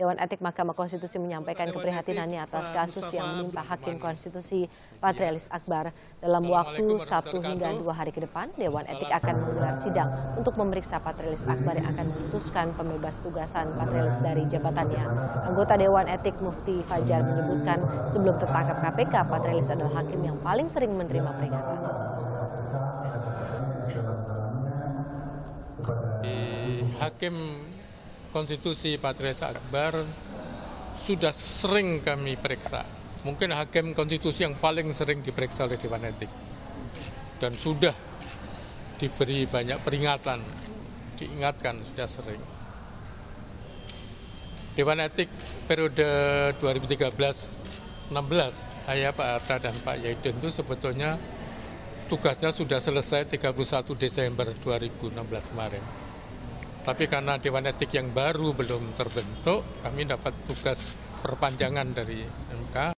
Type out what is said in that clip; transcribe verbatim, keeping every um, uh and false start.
Dewan Etik Mahkamah Konstitusi menyampaikan keprihatinannya atas kasus yang menimpa Hakim Konstitusi Patrialis Akbar. Dalam waktu satu hingga dua hari ke depan, Dewan Etik akan menggelar sidang untuk memeriksa Patrialis Akbar yang akan memutuskan pembebas tugasan Patrialis dari jabatannya. Anggota Dewan Etik Mufti Fajar menyebutkan sebelum tertangkap K P K, Patrialis adalah hakim yang paling sering menerima peringatan. Hakim Konstitusi Patrialis Akbar sudah sering kami periksa. Mungkin Hakim Konstitusi yang paling sering diperiksa oleh Dewan Etik. Dan sudah diberi banyak peringatan, diingatkan sudah sering. Dewan Etik periode dua ribu tiga belas enam belas, saya Pak Hatta dan Pak Yahidin itu sebetulnya tugasnya sudah selesai tiga puluh satu Desember dua ribu enam belas kemarin. Tapi karena Dewan Etik yang baru belum terbentuk, kami dapat tugas perpanjangan dari M K.